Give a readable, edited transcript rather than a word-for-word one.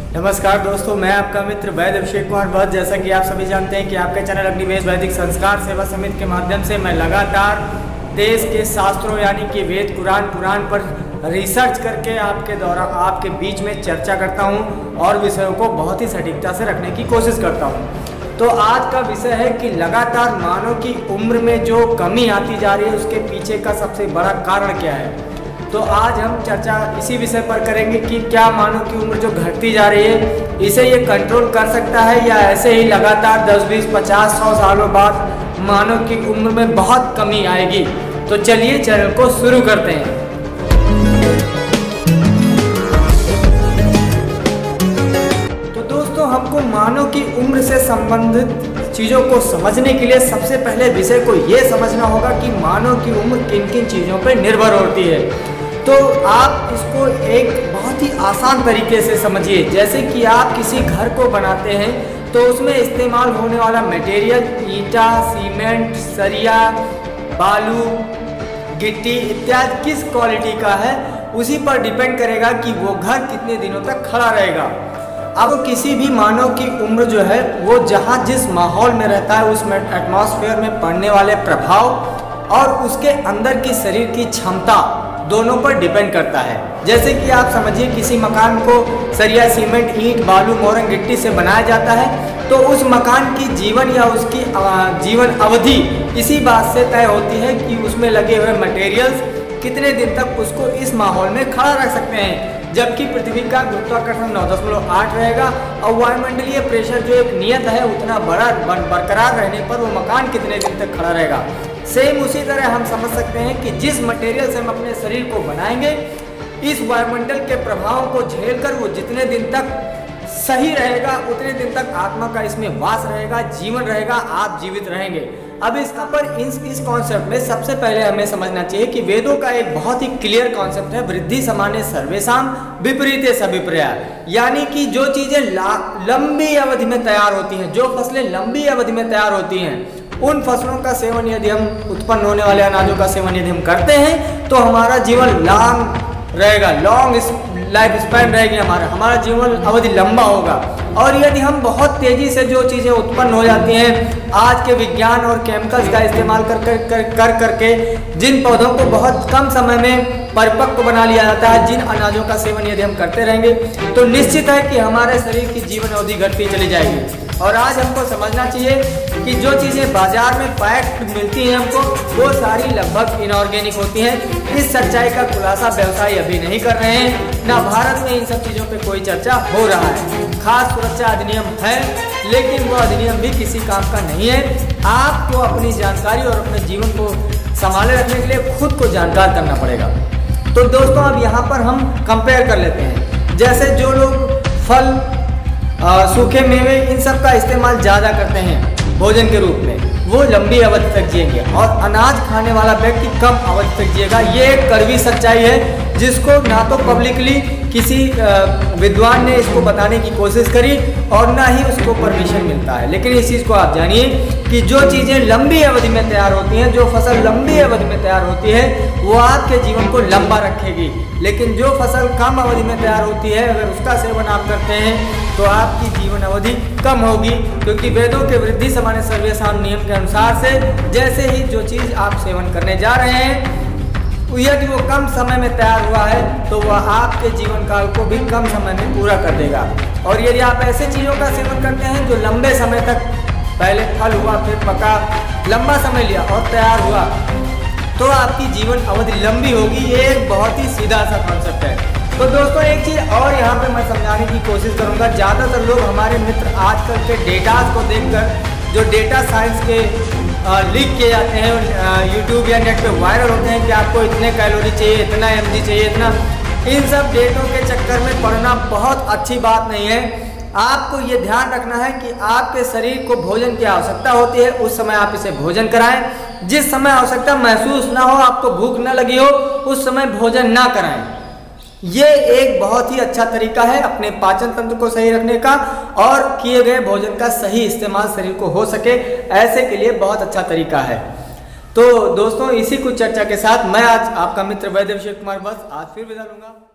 नमस्कार दोस्तों, मैं आपका मित्र वैद्य अभिषेक कुमार भट्ट। जैसा कि आप सभी जानते हैं कि आपके चैनल अग्निवेश वैदिक संस्कार सेवा समिति के माध्यम से मैं लगातार देश के शास्त्रों यानी कि वेद पुराण पर रिसर्च करके आपके द्वारा आपके बीच में चर्चा करता हूं और विषयों को बहुत ही सटीकता से रखने की कोशिश करता हूं। तो आज का विषय है कि लगातार मानव की उम्र में जो कमी आती जा रही है उसके पीछे का सबसे बड़ा कारण क्या है। तो आज हम चर्चा इसी विषय पर करेंगे कि क्या मानव की उम्र जो घटती जा रही है इसे ये कंट्रोल कर सकता है या ऐसे ही लगातार 10, 20, 50, 100 सालों बाद मानव की उम्र में बहुत कमी आएगी। तो चलिए चैनल को शुरू करते हैं। तो दोस्तों, हमको मानव की उम्र से संबंधित चीज़ों को समझने के लिए सबसे पहले विषय को ये समझना होगा कि मानव की उम्र किन किन चीज़ों पर निर्भर होती है। तो आप इसको एक बहुत ही आसान तरीके से समझिए। जैसे कि आप किसी घर को बनाते हैं तो उसमें इस्तेमाल होने वाला मटेरियल ईंटा, सीमेंट, सरिया, बालू, गिट्टी इत्यादि किस क्वालिटी का है उसी पर डिपेंड करेगा कि वो घर कितने दिनों तक खड़ा रहेगा। अब किसी भी मानव की उम्र जो है वो जहाँ जिस माहौल में रहता है उस एटमॉस्फेयर में पड़ने वाले प्रभाव और उसके अंदर की शरीर की क्षमता दोनों पर डिपेंड करता है। जैसे कि आप समझिए किसी मकान को सरिया, सीमेंट, ईंट, बालू, मोरंग, गिट्टी से बनाया जाता है तो उस मकान की जीवन या उसकी जीवन अवधि इसी बात से तय होती है कि उसमें लगे हुए मटेरियल्स कितने दिन तक उसको इस माहौल में खड़ा रख सकते हैं। जबकि पृथ्वी का गुरुत्वाकर्षण 9.8 रहेगा और वायुमंडलीय प्रेशर जो एक नियत है उतना बड़ा बरकरार रहने पर वो मकान कितने दिन तक खड़ा रहेगा। सेम उसी तरह हम समझ सकते हैं कि जिस मटेरियल से हम अपने शरीर को बनाएंगे इस वायुमंडल के प्रभाव को झेलकर वो जितने दिन तक सही रहेगा उतने दिन तक आत्मा का इसमें वास रहेगा, जीवन रहेगा, आप जीवित रहेंगे। अब इसका पर इस कॉन्सेप्ट में सबसे पहले हमें समझना चाहिए कि वेदों का एक बहुत ही क्लियर कॉन्सेप्ट है, वृद्धि समाने सर्वेषां विपरीते सविपर्या। यानी कि जो चीजें लंबी अवधि में तैयार होती हैं, जो फसलें लंबी अवधि में तैयार होती हैं, उन फसलों का सेवन यदि हम उत्पन्न होने वाले अनाजों का सेवन यदि हम करते हैं तो हमारा जीवन लॉन्ग रहेगा, लॉन्ग लाइफ स्पैन रहेगी, हमारा जीवन अवधि लंबा होगा। और यदि हम बहुत तेजी से जो चीज़ें उत्पन्न हो जाती हैं आज के विज्ञान और केमिकल्स का इस्तेमाल करके जिन पौधों को बहुत कम समय में परिपक्व बना लिया जाता है, जिन अनाजों का सेवन यदि हम करते रहेंगे तो निश्चित है कि हमारे शरीर की जीवन अवधि घटती चली जाएगी। और आज हमको समझना चाहिए कि जो चीज़ें बाजार में पैक्ड मिलती हैं हमको वो सारी लगभग इनऑर्गेनिक होती हैं। इस सच्चाई का खुलासा व्यवसायी अभी नहीं कर रहे हैं, ना भारत में इन सब चीज़ों पे कोई चर्चा हो रहा है। खास सुरक्षा अधिनियम है लेकिन वो अधिनियम भी किसी काम का नहीं है। आपको अपनी जानकारी और अपने जीवन को संभाले रखने के लिए खुद को जानकार करना पड़ेगा। तो दोस्तों, अब यहाँ पर हम कंपेयर कर लेते हैं। जैसे जो लोग फल, सूखे मेवे इन सब का इस्तेमाल ज़्यादा करते हैं भोजन के रूप में, वो लंबी अवधि तक जिएंगे और अनाज खाने वाला व्यक्ति कम अवधि तक जिएगा। ये एक कड़वी सच्चाई है जिसको ना तो पब्लिकली किसी विद्वान ने इसको बताने की कोशिश करी और ना ही उसको परमिशन मिलता है। लेकिन इस चीज़ को आप जानिए कि जो चीज़ें लंबी अवधि में तैयार होती हैं, जो फसल लंबी अवधि में तैयार होती है वो आपके जीवन को लंबा रखेगी। लेकिन जो फसल कम अवधि में तैयार होती है अगर उसका सेवन आप करते हैं तो आपकी जीवन अवधि कम होगी, क्योंकि वेदों के वृद्धि समाने सर्वेषां नियम के अनुसार से जैसे ही जो चीज़ आप सेवन करने जा रहे हैं यदि वो कम समय में तैयार हुआ है तो वह आपके जीवन काल को भी कम समय में पूरा कर देगा। और यदि आप ऐसे चीज़ों का सेवन करते हैं जो लंबे समय तक पहले फल हुआ फिर पका, लंबा समय लिया और तैयार हुआ तो आपकी जीवन अवधि लंबी होगी। ये एक बहुत ही सीधा सा कॉन्सेप्ट है। तो दोस्तों, एक चीज़ और यहाँ पे मैं समझाने की कोशिश करूँगा। ज़्यादातर लोग हमारे मित्र आजकल के डेटाज को देखकर जो डेटा साइंस के लीक किए जाते हैं यूट्यूब या नेट पे वायरल होते हैं कि आपको इतने कैलोरी चाहिए, इतना mg चाहिए, इतना, इन सब डेटों के चक्कर में पड़ना बहुत अच्छी बात नहीं है। आपको ये ध्यान रखना है कि आपके शरीर को भोजन की आवश्यकता होती है, उस समय आप इसे भोजन कराएं। जिस समय आवश्यकता महसूस ना हो, आपको भूख ना लगी हो, उस समय भोजन ना कराएं। ये एक बहुत ही अच्छा तरीका है अपने पाचन तंत्र को सही रखने का और किए गए भोजन का सही इस्तेमाल शरीर को हो सके, ऐसे के लिए बहुत अच्छा तरीका है। तो दोस्तों, इसी कुछ चर्चा के साथ मैं आज आपका मित्र वैद्य अभिषेक कुमार बस आज फिर विदा लूंगा।